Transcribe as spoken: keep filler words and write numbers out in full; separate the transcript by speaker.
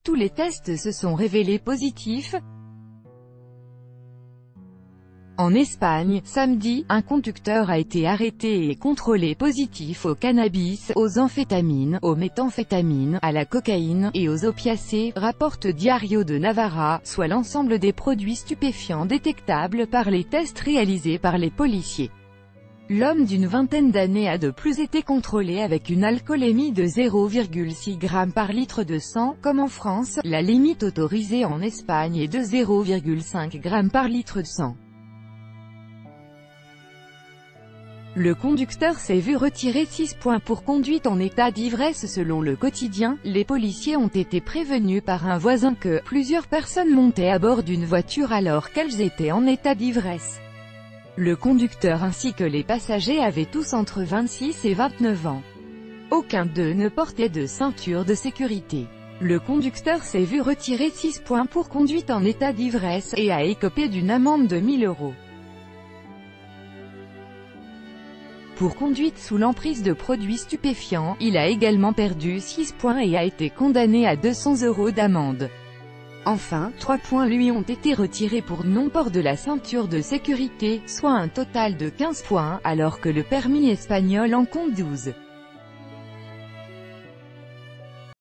Speaker 1: tous les tests se sont révélés positifs. En Espagne, samedi, un conducteur a été arrêté et contrôlé positif au cannabis, aux amphétamines, aux méthamphétamines, à la cocaïne, et aux opiacés, rapporte Diario de Navarra, soit l'ensemble des produits stupéfiants détectables par les tests réalisés par les policiers. L'homme d'une vingtaine d'années a de plus été contrôlé avec une alcoolémie de zéro virgule six grammes par litre de sang, comme en France, la limite autorisée en Espagne est de zéro virgule cinq grammes par litre de sang. Le conducteur s'est vu retirer six points pour conduite en état d'ivresse selon le quotidien. Les policiers ont été prévenus par un voisin que plusieurs personnes montaient à bord d'une voiture alors qu'elles étaient en état d'ivresse. Le conducteur ainsi que les passagers avaient tous entre vingt-six et vingt-neuf ans. Aucun d'eux ne portait de ceinture de sécurité. Le conducteur s'est vu retirer six points pour conduite en état d'ivresse et a écopé d'une amende de mille euros. Pour conduite sous l'emprise de produits stupéfiants, il a également perdu six points et a été condamné à deux cents euros d'amende. Enfin, trois points lui ont été retirés pour non-port de la ceinture de sécurité, soit un total de quinze points, alors que le permis espagnol en compte douze.